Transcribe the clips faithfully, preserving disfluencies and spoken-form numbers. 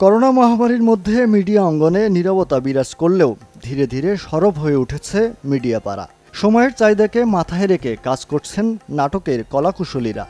Corona মহামারীর মধ্যে media অঙ্গনে নীরবতা বিরাজ করলেও ধীরে ধীরে সরব হয়ে উঠেছে মিডিয়া পাড়া। সময়ের চাহিদাকে মাথায় রেখে কাজ করছেন নাটকের কলাকুশলীরা।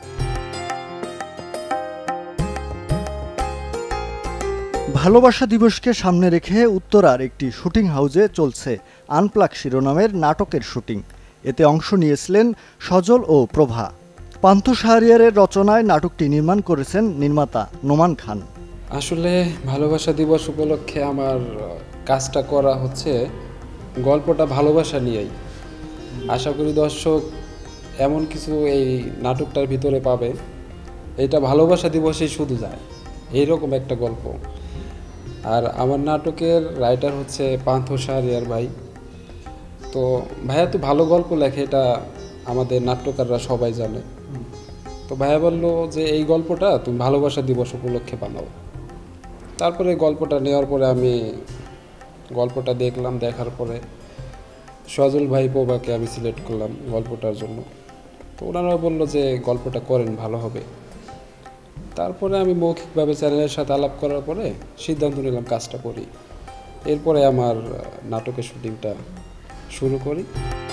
ভালোবাসা দিবসকে সামনে রেখে উত্তরার একটি শুটিং হাউসে চলছে আনপ্লাগ শিরোনামের নাটকের শুটিং। এতে অংশ নিয়েছিলেন সজল ও প্রভা। পান্থ শাহরিয়ারের রচনায় নাটকটি নির্মাণ করেছেন নির্মাতা নোমান খান। আসলে ভালোবাসা দিবস উপলক্ষে আমার কাজটা করা হচ্ছে গল্পটা ভালোবাসা নিয়েই। আশা করি দর্শক এমন কিছু এই নাটকটার ভিতরে পাবে, এটা ভালোবাসা দিবসেই শুধু যায়, এইরকম একটা গল্প। আর আমার নাটকের রাইটার হচ্ছে পান্থ শাহরিয়ার ভাই। তো ভাইয়া তো ভালো গল্প লেখে, এটা আমাদের নাট্যকাররা সবাই জানে। তো ভাইয়া বললো যে এই গল্পটা তুমি ভালোবাসা দিবস উপলক্ষে বানাও। তারপরে গল্পটা নেওয়ার পরে আমি গল্পটা দেখলাম, দেখার পরে সজল ভাই প্রভাকে আমি সিলেক্ট করলাম গল্পটার জন্য। তো ওনারা বললো যে গল্পটা করেন, ভালো হবে। তারপরে আমি মৌখিকভাবে চ্যানেলের সাথে আলাপ করার পরে সিদ্ধান্ত নিলাম কাজটা করি। এরপরে আমার নাটকের শুটিংটা শুরু করি।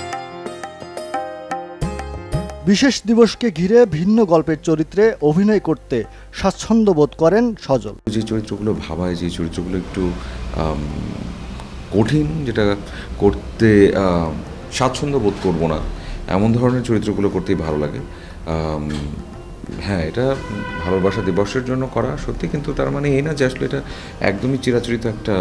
বিশেষ দিবসকে ঘিরে ভিন্ন গল্পের চরিত্রে অভিনয় করতে স্বাচ্ছন্দ্য বোধ করেন সজল। যে চরিত্রগুলো ভাবায়, যে চরিত্রগুলো একটু কঠিন, যেটা করতে স্বাচ্ছন্দ্য বোধ করবো না, এমন ধরনের চরিত্রগুলো করতেই ভালো লাগে। হ্যাঁ, এটা ভালোবাসা দিবসের জন্য করা সত্যি, কিন্তু তার মানে এই না যে আসলে এটা একদমই চিরাচরিত একটা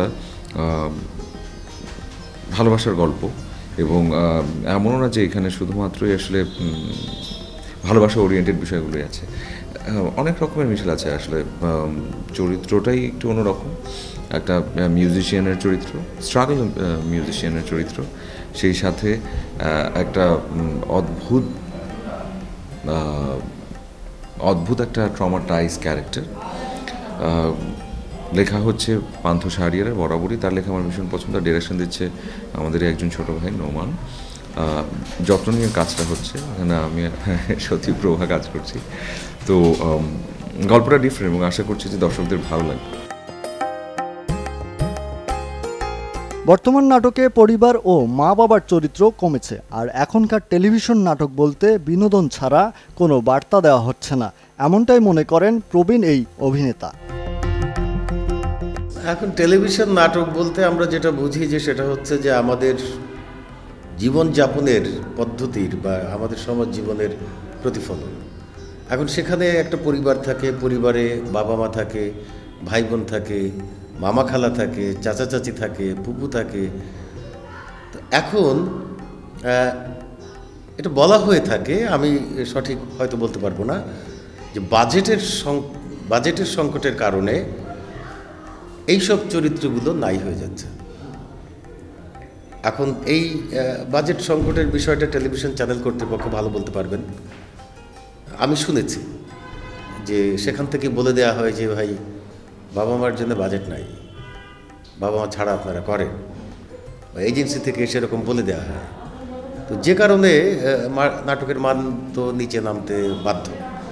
ভালোবাসার গল্প। এবং এমনও না যে এখানে শুধুমাত্রই আসলে ভালোবাসা ওরিয়েন্টেড বিষয়গুলোই আছে, অনেক রকমের মিশেল আছে। আসলে চরিত্রটাই একটু অন্যরকম, একটা মিউজিশিয়ানের চরিত্র, স্ট্রাগল মিউজিশিয়ানের চরিত্র, সেই সাথে একটা অদ্ভুত অদ্ভুত একটা ট্রমাটাইজ ক্যারেক্টার। লেখা হচ্ছে পান্থ শাহরিয়ারের, বরাবরই তার লেখা আমার ভীষণ পছন্দ। ডিরেকশন দিচ্ছে আমাদের একজন ছোট ভাই নোমান। যত্ন নিয়ে কাজটা হচ্ছে, এখানে আমি সত্যি প্রভা কাজ করছি। তো গল্পটা ডিফারেন্ট এবং আশা করছি যে দর্শকদের ভালো লাগবে। বর্তমান নাটকে পরিবার ও মা বাবার চরিত্র কমেছে, আর এখনকার টেলিভিশন নাটক বলতে বিনোদন ছাড়া কোনো বার্তা দেওয়া হচ্ছে না, এমনটাই মনে করেন প্রবীণ এই অভিনেতা। এখন টেলিভিশন নাটক বলতে আমরা যেটা বুঝি যে সেটা হচ্ছে যে আমাদের জীবনযাপনের পদ্ধতির বা আমাদের সমাজ জীবনের প্রতিফলন। এখন সেখানে একটা পরিবার থাকে, পরিবারে বাবা মা থাকে, ভাই বোন থাকে, মামা খালা থাকে, চাচা চাচি থাকে, ফুপু থাকে। তো এখন এটা বলা হয়ে থাকে, আমি সঠিক হয়তো বলতে পারবো না, যে বাজেটের বাজেটের সংকটের কারণে এইসব চরিত্রগুলো নাই হয়ে যাচ্ছে। এখন এই বাজেট সংকটের বিষয়টা টেলিভিশন চ্যানেল কর্তৃপক্ষ ভালো বলতে পারবেন। আমি শুনেছি যে সেখান থেকে বলে দেওয়া হয় যে ভাই বাবা মার জন্য বাজেট নাই, বাবা মা ছাড়া আপনারা করেন, বা এজেন্সি থেকে সেরকম বলে দেওয়া হয়। তো যে কারণে নাটকের মান তো নিচে নামতে বাধ্য।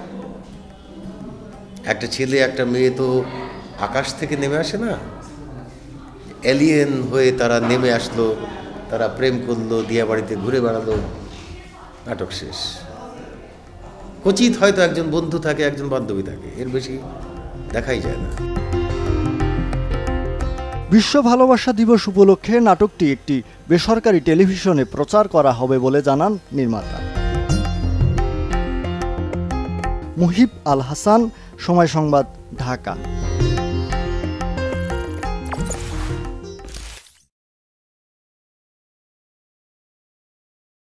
একটা ছেলে একটা মেয়ে তো আকাশ থেকে নেমে আসে না, এলিয়েন হয়ে তারা নেমে আসলো, তারা প্রেম করলো, দিয়া বাড়িতে ঘুরে বেড়ালো, নাটক শেষ। কচিত হয়তো একজন বন্ধু থাকে, একজন বান্ধবী থাকে, এর বেশি দেখাই যায় না। বিশ্ব ভালোবাসা দিবস উপলক্ষে নাটকটি একটি বেসরকারি টেলিভিশনে প্রচার করা হবে বলে জানান নির্মাতা। মুহিব আল হাসান, সময় সংবাদ, ঢাকা।